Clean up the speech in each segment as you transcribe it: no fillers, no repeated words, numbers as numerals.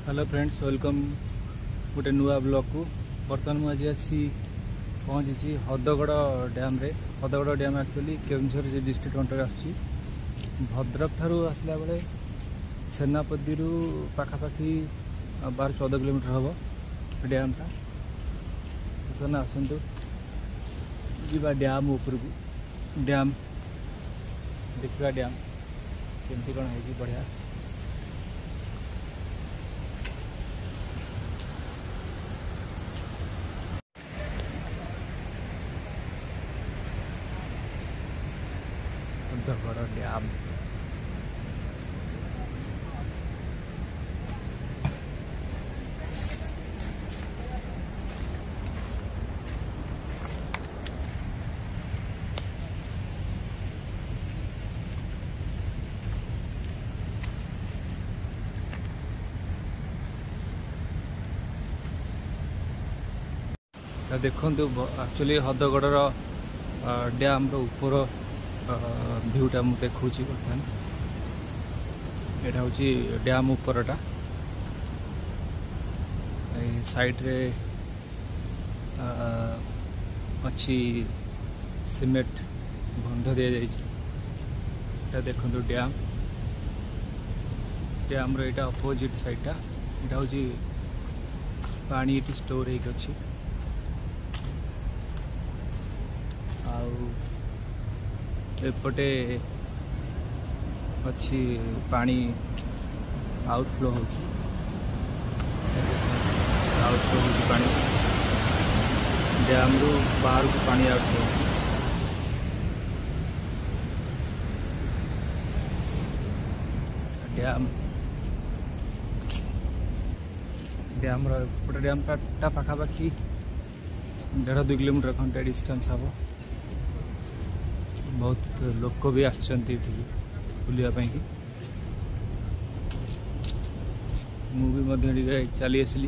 Hello friends, welcome गोटे नुआ blog को। बर्तमान मुझे अच्छी पहुँची हदगड़ डैम रे। Hadagarh dam actually Keonjhar district under आसुची। भद्रक ठारू आसला बेले सेनापति पाखापाखि 12-14 किलोमीटर हम डैम टा। बर्तमान आसतु जा डैम उपरकू, डैम देखा डैम केमती कौन है बढ़िया। हदगड़ डैम देखु। एक्चुअली हदगड़ डैम ऊपर भ्यूटा मुझे देखा बर्तमान। यहाँ हूँ डैम उपरटा। साइड रे अच्छी सीमेंट बंध दि जाए। देखो डैम डैम रो अपोजिट साइडटा यहाँ हूँ पानी ये स्टोर होगी। एपटे अच्छी पानी आउटफ्लो होची। आउटफ्लो होची पानी डैम रू बाहर को पानी आउटफ्लो होची। डैम डैम रो डैम टा पाखापाखि 1.5-2 किलोमीटर घंटा डिस्टेंस हम। बहुत लोक भी आसछंती बुलिया पाई की। मुझे चली आसली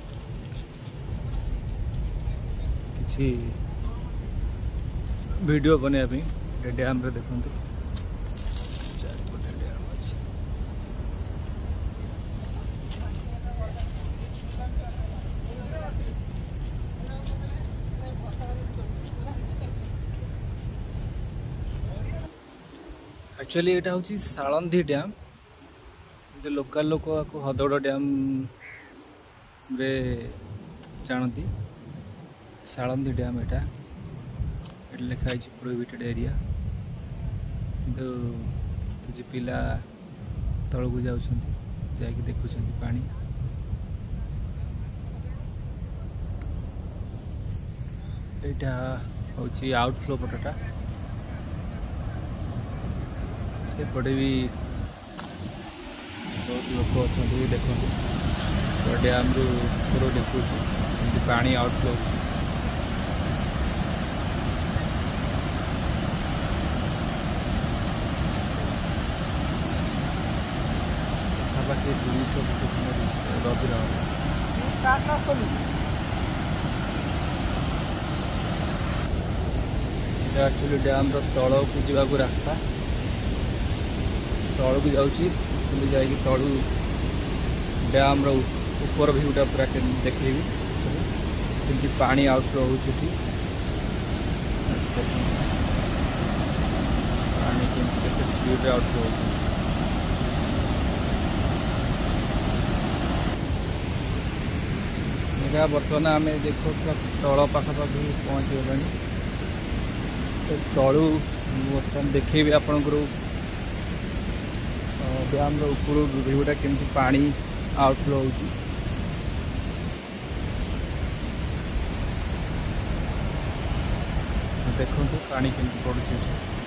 किसी वीडियो बनवाई डैम रे। देखो चारिपटे डैम अच्छी। एक्चुअली यहाँ हूँ सालंधी डैम। लोकल लोक को हदगड़ डैम रे जानती। सालंधी डैम यहाँ लिखाई प्रोहिबिटेड एरिया। किंतु किसी पिला तल को जा देखुं पानी। यहाँ हूँ आउटफ्लो पटटा। एपटे भी बहुत लोग अच्छा देखो डैम रू देखु पानी आउटफ्लो। पाखापाखि 200 गभीर एक्चुअली डैम तल को जावाक रास्ता तल को जाऊँगी। जाकि तलू डैम ऊपर भ्यूटा पूरा देखेबी केमती पानी आउटफ्लो होती। पानी केमती स्पीड आउटफ्लो होती। बर्तमान आम देखो तल पाखापाखि पहुँची गला। तलू बर्तमान देखेबी आपंकर डैम ऊपर भ्यूटा केमती पानी आउटफ्लो होती। देखो पानी केमती पड़ुଛି।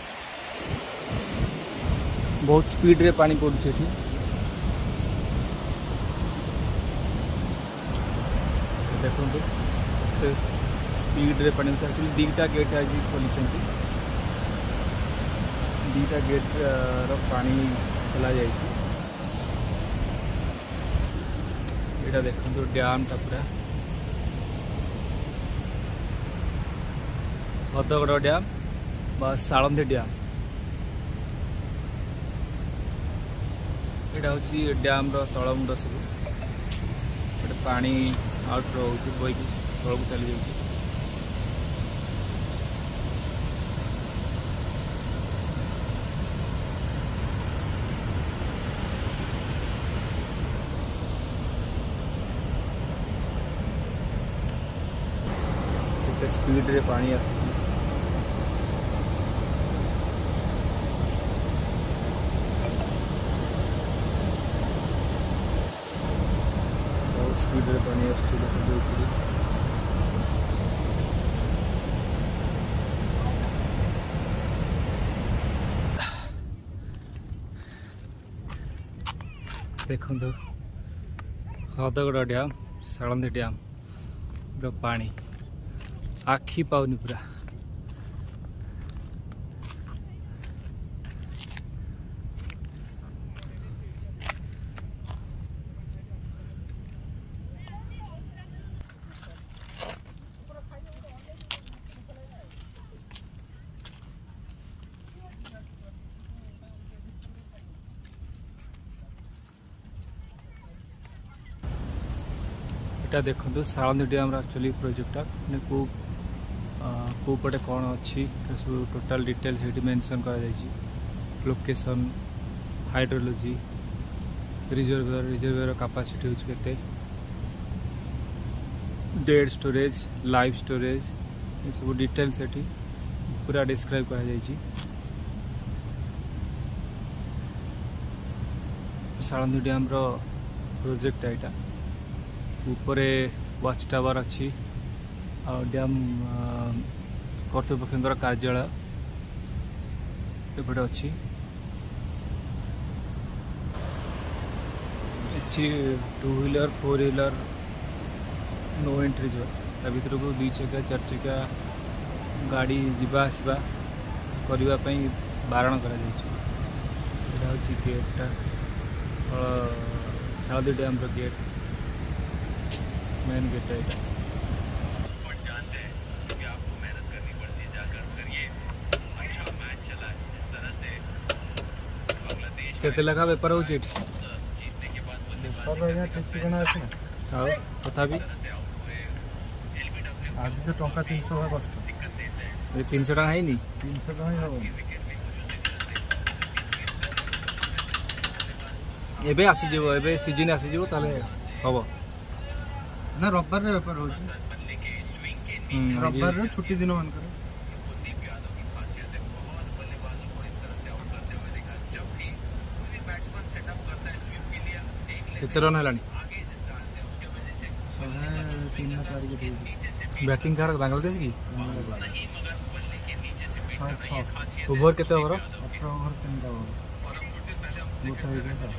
बहुत स्पीड रे पानी पड़ुଛି। देखो स्पीड रे पानी। एक्चुअली 2टा गेट आज खोली। 2टा गेट पानी खोल जाए। यहाँ देखो डैम टा पूरा हदगड़ डैम बा सालंधी डैम। यहाँ हूँ डैम तलमुंड सब। गोटे पानी आउट रोचे बोईक तौक चली जाऊँगी। स्पीड रे पानी आसुची बहुत स्पीड रे पानी आसुची देखो हदगड़ डैम सालंदी डैम पानी आखि पाउनी पूरा एटा देखो सालंदी डैम एक्चुअली प्रोजेक्टा को पटे कौन अच्छी सब टोटाल डिटेल्स ये मेंशन कर लोकेशन हाइड्रोलॉजी रिजर्वर कैपेसिटी होचे केते डेड स्टोरेज लाइव स्टोरेज ये सब डिटेल्स ये पूरा डिस्क्राइब कर सालंदी डैम रो प्रोजेक्ट एटा ऊपर वाच टावर अच्छी डैम कर्तृपक्षर कार्यालय एपटे अच्छी two wheeler four wheeler no entry जो भर को 2 चक्का 4 चक्का गाड़ी जीवा आसवा करने बारण कर गेटा सालंदी डैम रो गेट मेन गेट है केते लगा बेपार हो तथापि आज तो टंका 300 कष्ट 300 टका है 300 टका ही हम एबे आसी जीवो एबे सीजन आसी जीवो ताले हबो ना रविवार रे बेपार हो रविवार रे छुट्टी दिन मान कर कितने रन है बैटिंग कर बांग्लादेश की ओवर केते ओवर 18 ओवर 3 ओवर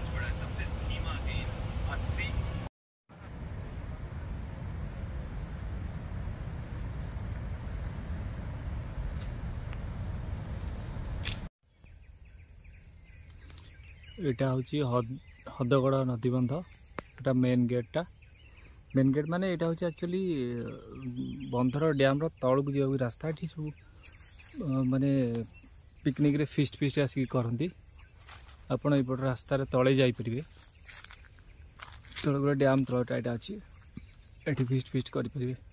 एटा हूँ हदगड़ नदीबंध एटा मेन गेट माने एटा हूँ एक्चुअली बंधर डैम तौक जा रास्ता ये सब माने पिकनिक रे फिस्ट आसिक करती आपण यपट रास्तार तले जापरेंगे तौक डैम तलटा यहाँ अच्छी ये फिस्ट करें।